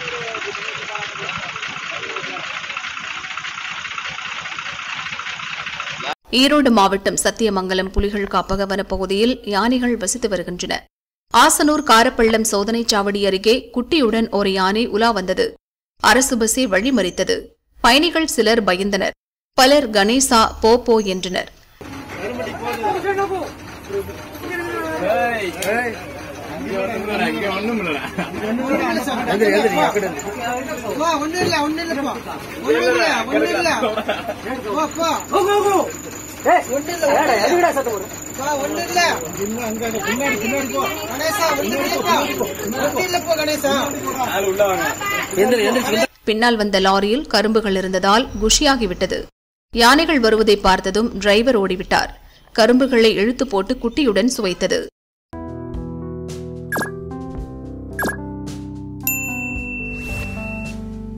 ஈரோடு மாவட்டம் சத்தியமங்கலம் புலிகள் காப்பக வனப்பகுதியில் யானைகள் வசித்து வருகின்றன. ஆசனூர் காரப்பள்ளம் சோதனைச் சாவடி அருகே குட்டியுடன் ஒரு யானை உலா வந்தது. அரசு பஸ்ஸை வழிமறித்தது. பயணிகள் சிலர் பயந்தனர். பலர் கணேசா போ என்றனர். பின்னால் வந்த லாரியில் கரும்புகள் இருந்ததால் குஷியாகிவிட்டது. யானைகள் வருவதை பார்த்ததும் டிரைவர் ஓடிவிட்டார். கரும்புகளை இழுத்து போட்டு குட்டியுடன் சுவைத்தது.